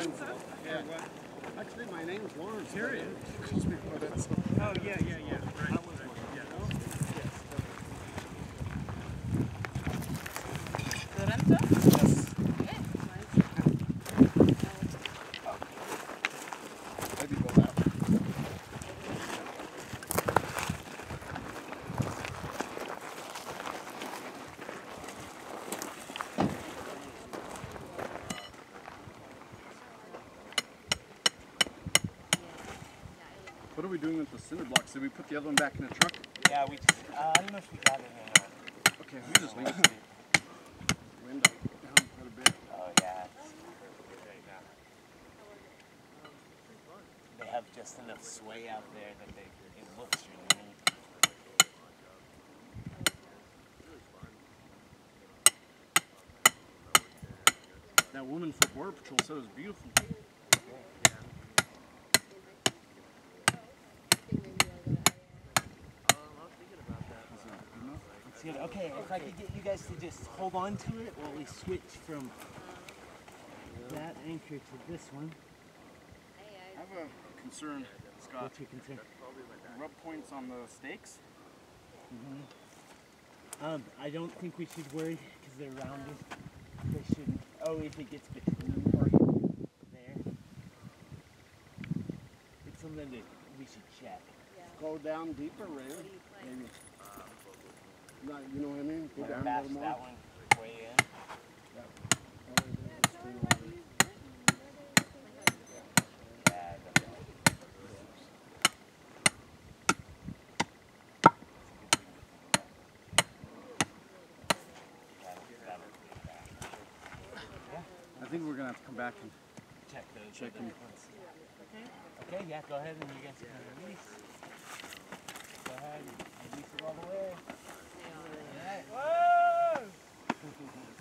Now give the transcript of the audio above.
Lorenzo. Yeah, well, actually, my name's Lawrence. Period. He calls me Lorenzo. Oh, yeah. Right. That was my Lorenzo? Yes. Okay, Maybe go that way. What are we doing with the cinder blocks? Did we put the other one back in the truck? Yeah, we just, I don't know if we got it or not. Okay, we just leave it. Wind up down quite a bit. Oh, yeah. They have just enough sway out there that it looks really neat. That woman for Border Patrol said it was beautiful. It's good. Okay, if I could get you guys to just hold on to it while we switch from that anchor to this one. I have a concern, Scott. What's your concern? Rub points on the stakes? I don't think we should worry because they're rounded. They shouldn't. Oh, if it gets between or there. It's something that we should check. Go down deeper, Ray. Maybe. Not, you know what I mean? Go down a Bash little more. that one way in. Yeah, I think we're going to have to come back and check those. check them. Okay, yeah, go ahead and you guys can release. Go ahead and release it all the way. All right. Whoa!